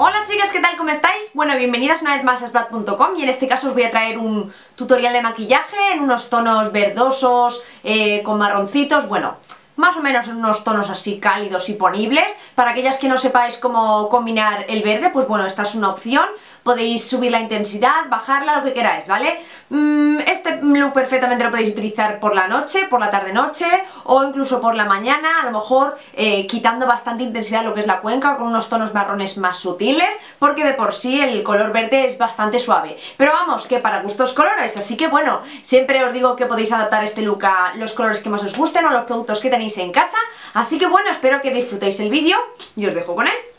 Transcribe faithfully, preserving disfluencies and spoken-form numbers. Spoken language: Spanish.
Hola chicas, ¿qué tal? ¿Cómo estáis? Bueno, bienvenidas una vez más a sbat punto com y en este caso os voy a traer un tutorial de maquillaje en unos tonos verdosos, eh, con marroncitos, bueno, más o menos en unos tonos así cálidos y ponibles. Para aquellas que no sepáis cómo combinar el verde, pues bueno, esta es una opción. Podéis subir la intensidad, bajarla, lo que queráis, ¿vale? Este look perfectamente lo podéis utilizar por la noche, por la tarde-noche o incluso por la mañana, a lo mejor eh, quitando bastante intensidad lo que es la cuenca con unos tonos marrones más sutiles, porque de por sí el color verde es bastante suave. Pero vamos, que para gustos colores, así que bueno, siempre os digo que podéis adaptar este look a los colores que más os gusten o los productos que tenéis en casa, así que bueno, espero que disfrutéis el vídeo y os dejo con él.